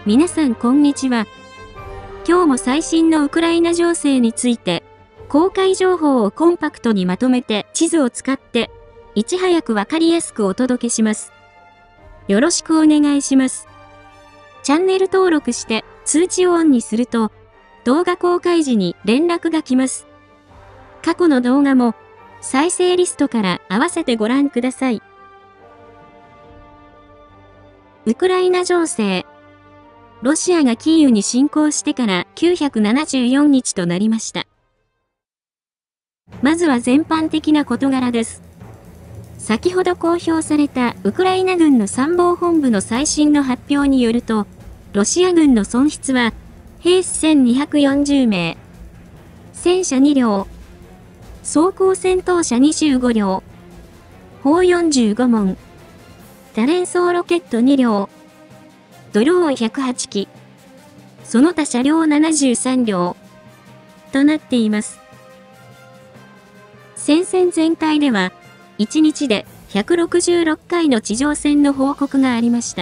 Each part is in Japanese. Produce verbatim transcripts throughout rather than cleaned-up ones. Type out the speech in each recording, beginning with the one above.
皆さんこんにちは。今日も最新のウクライナ情勢について、公開情報をコンパクトにまとめて地図を使って、いち早くわかりやすくお届けします。よろしくお願いします。チャンネル登録して通知をオンにすると、動画公開時に連絡が来ます。過去の動画も再生リストから合わせてご覧ください。ウクライナ情勢。ロシアがキーウに侵攻してからきゅうひゃくななじゅうよっかとなりました。まずは全般的な事柄です。先ほど公表されたウクライナ軍の参謀本部の最新の発表によると、ロシア軍の損失は兵士せんにひゃくよんじゅうめい、戦車にりょう、装甲戦闘車にじゅうごりょう、砲よんじゅうごもん、多連装ロケットにりょう、ドローンひゃくはちき、その他車両ななじゅうさんりょうとなっています。戦線全体では、いちにちでひゃくろくじゅうろっかいの地上戦の報告がありました。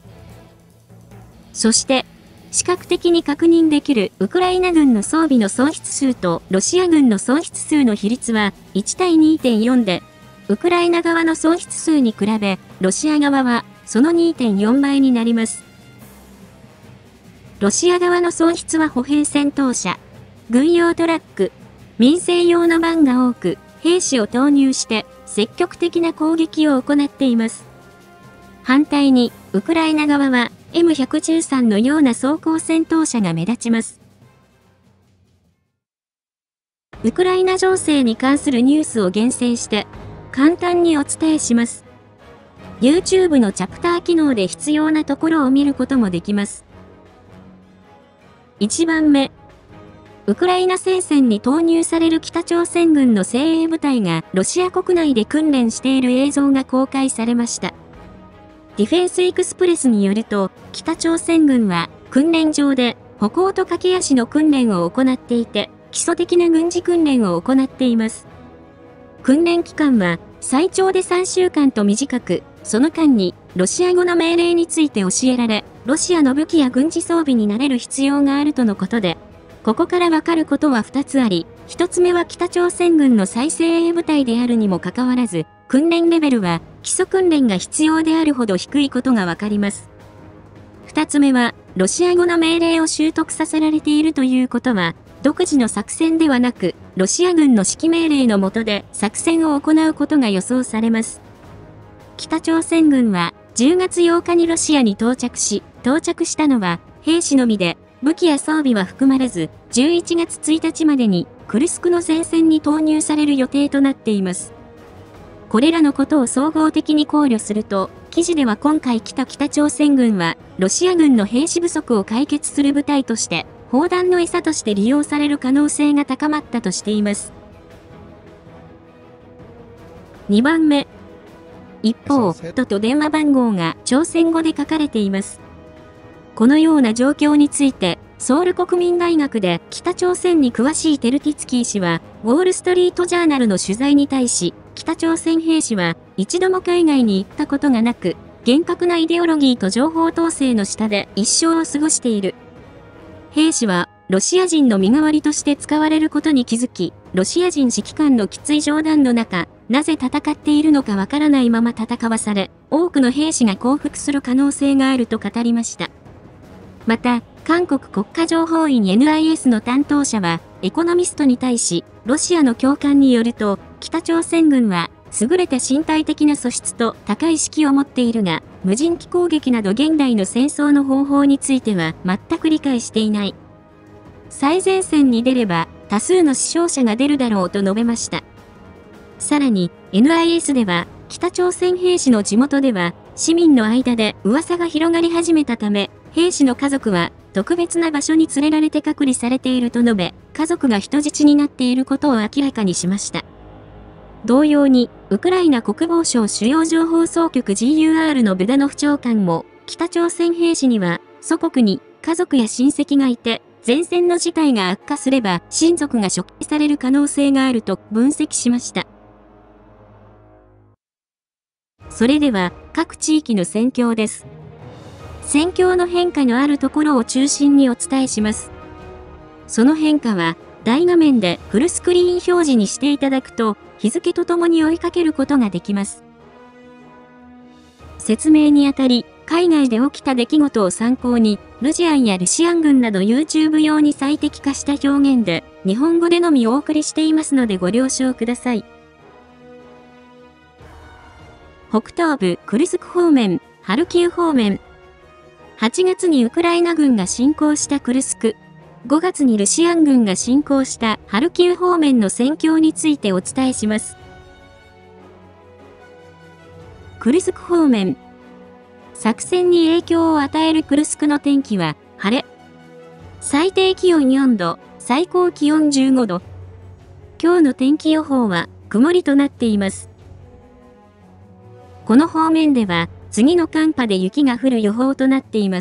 そして、視覚的に確認できるウクライナ軍の装備の損失数とロシア軍の損失数の比率はいちたいにてんよんで、ウクライナ側の損失数に比べ、ロシア側はその にてんよんばいになります。ロシア側の損失は歩兵戦闘車、軍用トラック、民生用のバンが多く、兵士を投入して積極的な攻撃を行っています。反対に、ウクライナ側は エムひゃくじゅうさん のような装甲戦闘車が目立ちます。ウクライナ情勢に関するニュースを厳選して、簡単にお伝えします。YouTube のチャプター機能で必要なところを見ることもできます。いちばんめ。ウクライナ戦線に投入される北朝鮮軍の精鋭部隊がロシア国内で訓練している映像が公開されました。ディフェンスエクスプレスによると、北朝鮮軍は訓練場で歩行と駆け足の訓練を行っていて、基礎的な軍事訓練を行っています。訓練期間は最長でさんしゅうかんと短く、その間にロシア語の命令について教えられ、ロシアの武器や軍事装備に慣れる必要があるとのことで、ここからわかることはふたつあり、ひとつめは北朝鮮軍の最精鋭部隊であるにもかかわらず、訓練レベルは基礎訓練が必要であるほど低いことがわかります。ふたつめは、ロシア語の命令を習得させられているということは、独自の作戦ではなく、ロシア軍の指揮命令の下で作戦を行うことが予想されます。北朝鮮軍はじゅうがつようかにロシアに到着し、到着したのは兵士のみで、武器や装備は含まれず、じゅういちがつついたちまでにクルスクの前線に投入される予定となっています。これらのことを総合的に考慮すると、記事では今回来た北朝鮮軍は、ロシア軍の兵士不足を解決する部隊として、砲弾の餌として利用される可能性が高まったとしています。にばんめ。一方、とと電話番号が朝鮮語で書かれています。このような状況について、ソウル国民大学で北朝鮮に詳しいテルティツキー氏は、ウォールストリートジャーナルの取材に対し、北朝鮮兵士は一度も海外に行ったことがなく、厳格なイデオロギーと情報統制の下で一生を過ごしている。兵士は、ロシア人の身代わりとして使われることに気づき、ロシア人指揮官のきつい冗談の中、なぜ戦っているのかわからないまま戦わされ、多くの兵士が降伏する可能性があると語りました。また、韓国国家情報院 エヌアイエス の担当者は、エコノミストに対し、ロシアの教官によると、北朝鮮軍は、優れた身体的な素質と高い指揮を持っているが、無人機攻撃など現代の戦争の方法については全く理解していない。最前線に出れば多数の死傷者が出るだろうと述べました。さらに エヌアイエス では北朝鮮兵士の地元では市民の間で噂が広がり始めたため、兵士の家族は特別な場所に連れられて隔離されていると述べ、家族が人質になっていることを明らかにしました。同様に、ウクライナ国防省主要情報総局 ジーユーアール のブダノフ長官も、北朝鮮兵士には祖国に家族や親戚がいて、前線の事態が悪化すれば親族が処刑される可能性があると分析しました。それでは各地域の戦況です。 戦況の変化のあるところを中心にお伝えします。その変化は、大画面でフルスクリーン表示にしていただくと、日付とともに追いかけることができます。説明にあたり、海外で起きた出来事を参考に、ルジアンやルシアン軍など YouTube 用に最適化した表現で、日本語でのみお送りしていますのでご了承ください。北東部クルスク方面、ハルキウ方面。はちがつにウクライナ軍が侵攻したクルスク、ごがつにルシアン軍が侵攻したハルキウ方面の戦況についてお伝えします。クルスク方面。作戦に影響を与えるクルスクの天気は晴れ。最低気温よんど、最高気温じゅうごど。今日の天気予報は曇りとなっています。この方面では次の寒波で雪が降る予報となっています。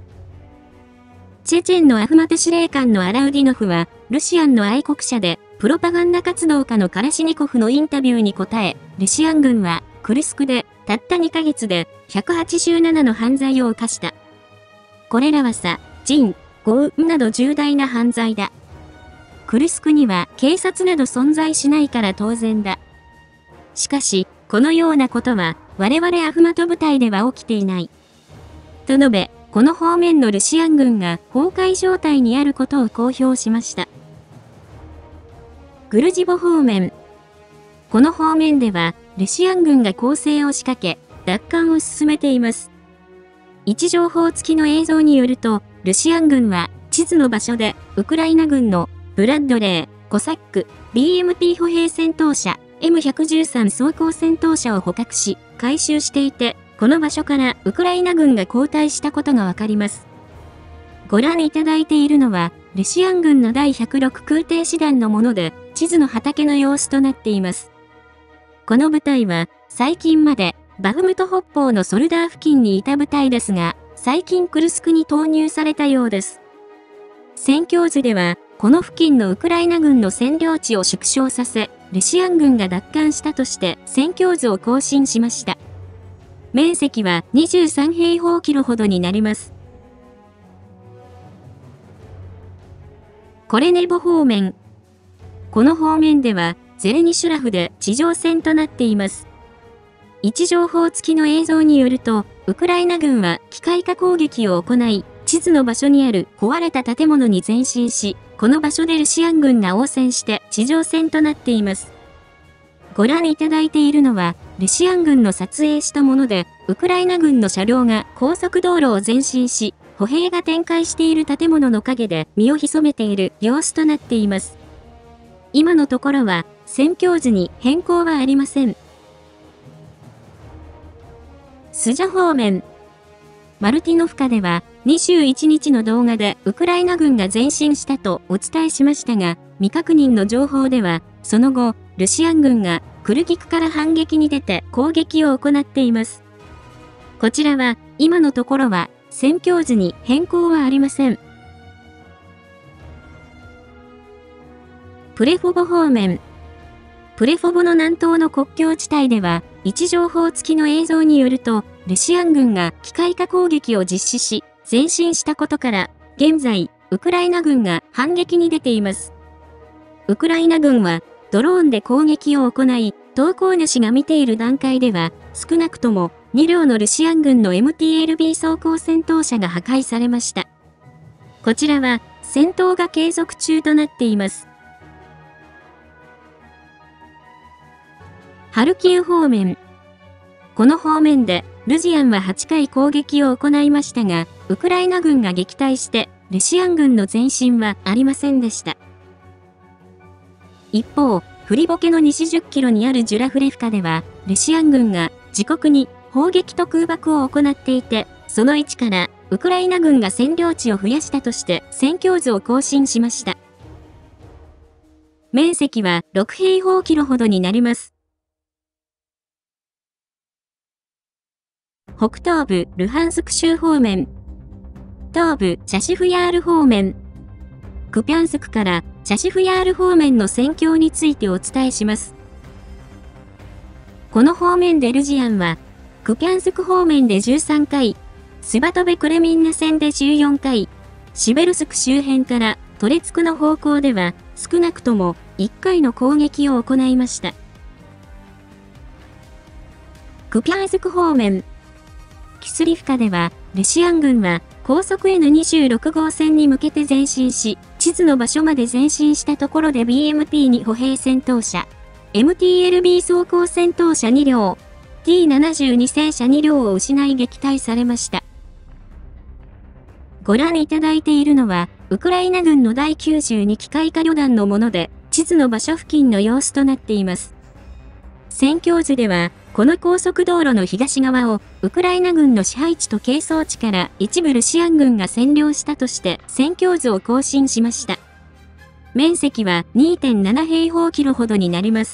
チェチェンのアフマト司令官のアラウディノフは、ルシアンの愛国者で、プロパガンダ活動家のカラシニコフのインタビューに答え、ルシアン軍は、クルスクで、たったにかげつで、ひゃくはちじゅうななの犯罪を犯した。これらはさ、人、豪雨など重大な犯罪だ。クルスクには警察など存在しないから当然だ。しかし、このようなことは、我々アフマト部隊では起きていない。と述べ、この方面のルシアン軍が崩壊状態にあることを公表しました。グルジボ方面。この方面では、ルシアン軍が攻勢を仕掛け、奪還を進めています。位置情報付きの映像によると、ルシアン軍は地図の場所で、ウクライナ軍のブラッドレー、コサック、ビーエムピー 歩兵戦闘車、エムひゃくじゅうさん 装甲戦闘車を捕獲し、回収していて、この場所からウクライナ軍が後退したことがわかります。ご覧いただいているのは、ルシアン軍のだいひゃくろく空挺師団のもので、地図の畑の様子となっています。この部隊は、最近まで、バフムト北方のソルダー付近にいた部隊ですが、最近クルスクに投入されたようです。戦況図では、この付近のウクライナ軍の占領地を縮小させ、ルシアン軍が奪還したとして、戦況図を更新しました。面積はにじゅうさんへいほうキロほどになります。コレネボ方面。この方面では、ゼレニシュラフで地上戦となっています。位置情報付きの映像によると、ウクライナ軍は機械化攻撃を行い、地図の場所にある壊れた建物に前進し、この場所でルシアン軍が応戦して地上戦となっています。ご覧いただいているのは、ルシアン軍の撮影したもので、ウクライナ軍の車両が高速道路を前進し、歩兵が展開している建物の陰で身を潜めている様子となっています。今のところは、戦況図に変更はありません。スジャ方面。マルティノフカでは、にじゅういちにちの動画でウクライナ軍が前進したとお伝えしましたが、未確認の情報では、その後、ルシアン軍がクルギクから反撃に出て攻撃を行っています。こちらは今のところは戦況図に変更はありません。プレフォボ方面。プレフォボの南東の国境地帯では位置情報付きの映像によるとルシアン軍が機械化攻撃を実施し前進したことから現在ウクライナ軍が反撃に出ています。ウクライナ軍はドローンで攻撃を行い、投稿主が見ている段階では、少なくともにりょうのルシアン軍の エムティーエルビー 装甲戦闘車が破壊されました。こちらは戦闘が継続中となっています。ハルキウ方面。この方面で、ルジアンははちかい攻撃を行いましたが、ウクライナ軍が撃退して、ルシアン軍の前進はありませんでした。一方、フリボケの西じゅっキロにあるジュラフレフカでは、ルシアン軍が自国に砲撃と空爆を行っていて、その位置からウクライナ軍が占領地を増やしたとして戦況図を更新しました。面積はろくへいほうキロほどになります。北東部ルハンスク州方面。東部チャシフヤール方面。クピャンスクからチャシフヤール方面の戦況についてお伝えします。この方面でルジアンは、クピャンスク方面でじゅうさんかい、 スバトベ・クレミンナ線でじゅうよんかい、シベルスク周辺からトレツクの方向では少なくともいっかいの攻撃を行いました。クピャーズク方面。キスリフカでは、ルシアン軍は高速 エヌにじゅうろく 号線に向けて前進し、地図の場所まで前進したところで ビーエムティーに 歩兵戦闘車、エムティーエルビー 装甲戦闘車にりょう、ティーななじゅうに 戦車にりょうを失い撃退されました。ご覧いただいているのは、ウクライナ軍のだいきゅうじゅうに機械化旅団のもので、地図の場所付近の様子となっています。戦況図では、この高速道路の東側を、ウクライナ軍の支配地と係争地から一部ルシアン軍が占領したとして、戦況図を更新しました。面積は にてんなな 平方キロほどになります。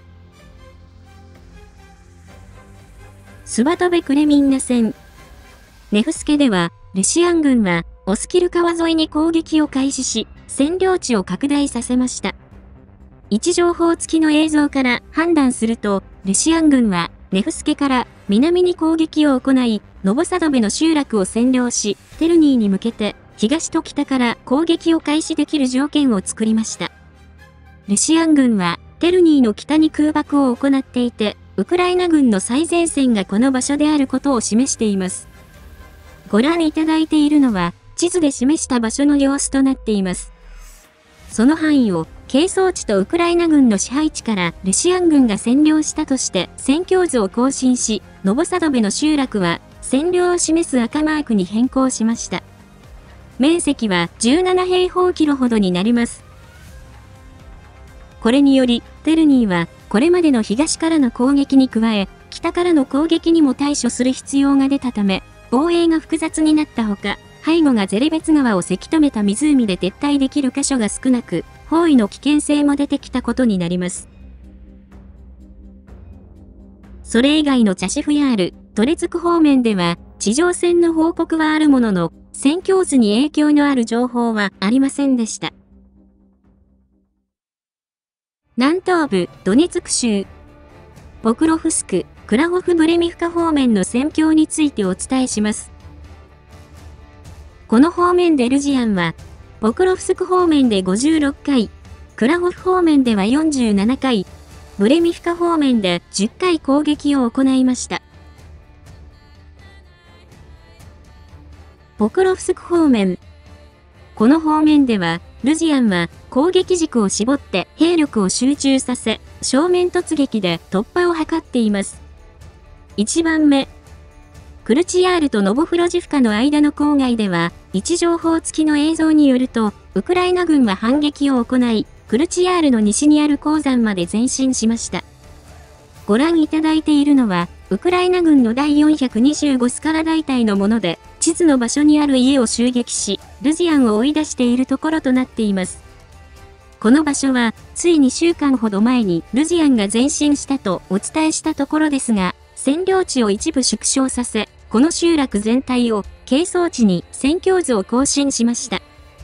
スバトベ・クレミンナ線。ネフスケでは、ルシアン軍は、オスキル川沿いに攻撃を開始し、占領地を拡大させました。位置情報付きの映像から判断すると、ルシアン軍は、ネフスケから南に攻撃を行い、ノボサドベの集落を占領し、テルニーに向けて、東と北から攻撃を開始できる条件を作りました。ルシアン軍は、テルニーの北に空爆を行っていて、ウクライナ軍の最前線がこの場所であることを示しています。ご覧いただいているのは、地図で示した場所の様子となっています。その範囲を、係争地とウクライナ軍の支配地からルシアン軍が占領したとして、戦況図を更新し、ノボサドベの集落は、占領を示す赤マークに変更しました。面積はじゅうなな平方キロほどになります。これにより、テルニーは、これまでの東からの攻撃に加え、北からの攻撃にも対処する必要が出たため、防衛が複雑になったほか、背後がゼレベツ川をせき止めた湖で撤退できる箇所が少なく、包囲の危険性も出てきたことになります。それ以外のチャシフヤール、トレツク方面では、地上戦の報告はあるものの、戦況図に影響のある情報はありませんでした。南東部、ドネツク州、ポクロフスク、クラホフブレミフカ方面の戦況についてお伝えします。この方面でルジアンは、ポクロフスク方面でごじゅうろっかい、クラホフ方面ではよんじゅうななかい、ブレミフカ方面でじゅっかい攻撃を行いました。ポクロフスク方面。この方面では、ルジアンは攻撃軸を絞って兵力を集中させ、正面突撃で突破を図っています。いちばんめ。クルチヤールとノボフロジフカの間の郊外では、位置情報付きの映像によると、ウクライナ軍は反撃を行い、クルチヤールの西にある鉱山まで前進しました。ご覧いただいているのは、ウクライナ軍のだいよんひゃくにじゅうごスカラ大隊のもので、地図の場所にある家を襲撃し、ルジアンを追い出しているところとなっています。この場所は、ついにしゅうかんほど前にルジアンが前進したとお伝えしたところですが、占領地を一部縮小させ、この集落全体を係争地に戦況図を更新しました。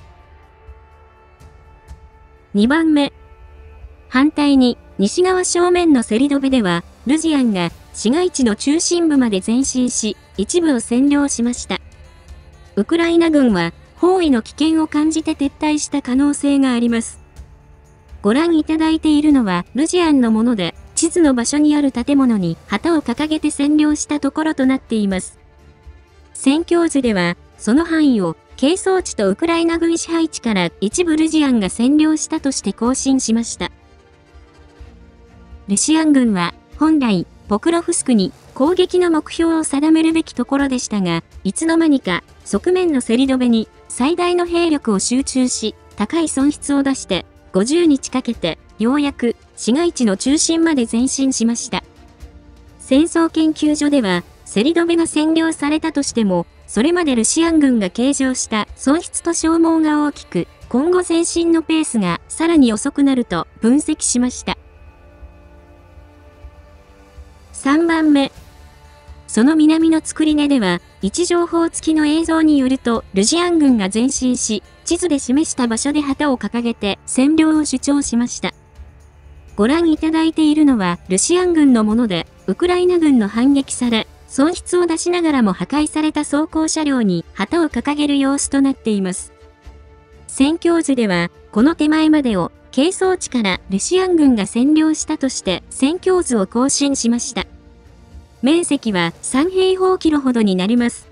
にばんめ。反対に、西側正面のセリドベでは、ルジアンが市街地の中心部まで前進し、一部を占領しました。ウクライナ軍は、包囲の危険を感じて撤退した可能性があります。ご覧いただいているのは、ルジアンのもので、地図の場所にある建物に旗を掲げて占領したところとなっています。戦況図では、その範囲を、係争地とウクライナ軍支配地から一部ルジアンが占領したとして更新しました。ルシアン軍は、本来、ポクロフスクに攻撃の目標を定めるべきところでしたが、いつの間にか、側面のセリドベに最大の兵力を集中し、高い損失を出して、ごじゅうにちかけて、ようやく市街地の中心まで前進しました。戦争研究所では、セリドベが占領されたとしても、それまでルシアン軍が計上した損失と消耗が大きく、今後前進のペースがさらに遅くなると分析しました。さんばんめ。その南の作り根では、位置情報付きの映像によると、ルジアン軍が前進し、地図で示した場所で旗を掲げて占領を主張しました。ご覧いただいているのは、ルシアン軍のもので、ウクライナ軍の反撃され、 損失を出しながらも破壊された装甲車両に旗を掲げる様子となっています。戦況図では、この手前までを係争地からルシアン軍が占領したとして戦況図を更新しました。面積はさん平方キロほどになります。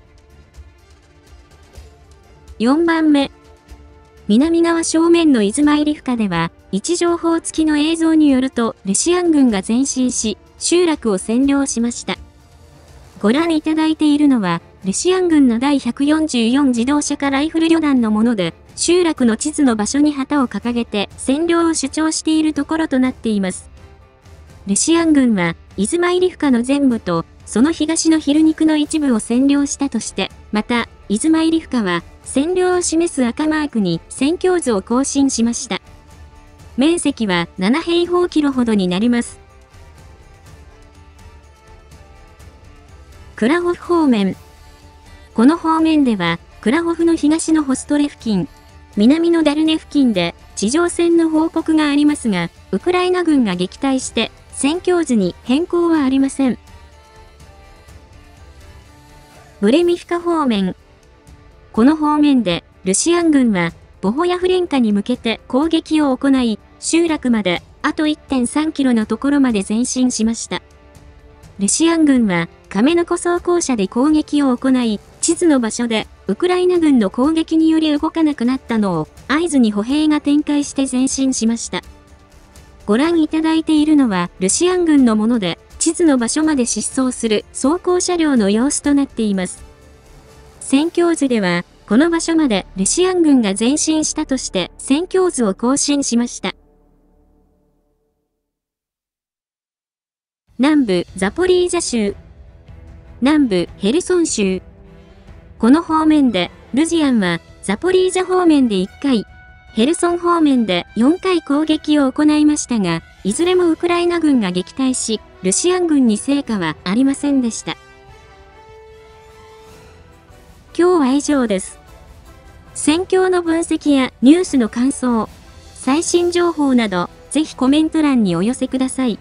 よんばんめ。南側正面のイズマイリフカでは、位置情報付きの映像によると、ルシアン軍が前進し、集落を占領しました。ご覧いただいているのは、ルシアン軍の第ひゃくよんじゅうよん自動車化ライフル旅団のもので、集落の地図の場所に旗を掲げて占領を主張しているところとなっています。ルシアン軍は、イズマイリフカの全部と、その東のヒルニクの一部を占領したとして、また、イズマイリフカは、占領を示す赤マークに戦況図を更新しました。面積はなな平方キロほどになります。クラホフ方面。この方面では、クラホフの東のホストレ付近、南のダルネ付近で地上戦の報告がありますが、ウクライナ軍が撃退して戦況図に変更はありません。ブレミフカ方面。この方面でルシアン軍はボホヤフレンカに向けて攻撃を行い、集落まであと いってんさんキロのところまで前進しました。ルシアン軍はカメノコ装甲車で攻撃を行い、地図の場所でウクライナ軍の攻撃により動かなくなったのを合図に歩兵が展開して前進しました。ご覧いただいているのはルシアン軍のもので、地図の場所まで疾走する装甲車両の様子となっています。戦況図では、この場所までルシアン軍が前進したとして戦況図を更新しました。南部ザポリージャ州。南部ヘルソン州。この方面で、ルジアンはザポリージャ方面でいっかい、ヘルソン方面でよんかい攻撃を行いましたが、いずれもウクライナ軍が撃退し、ルシアン軍に成果はありませんでした。今日は以上です。戦況の分析やニュースの感想、最新情報など、ぜひコメント欄にお寄せください。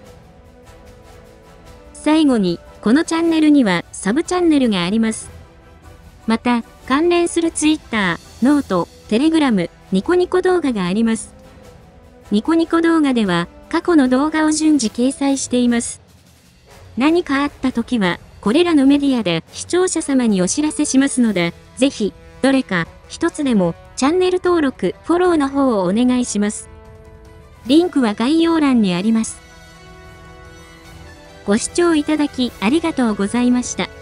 最後に、このチャンネルにはサブチャンネルがあります。また、関連する Twitter、ノート、テレグラム、ニコニコ動画があります。ニコニコ動画では、過去の動画を順次掲載しています。何かあった時は、これらのメディアで視聴者様にお知らせしますので、ぜひ、どれか一つでもチャンネル登録、フォローの方をお願いします。リンクは概要欄にあります。ご視聴いただきありがとうございました。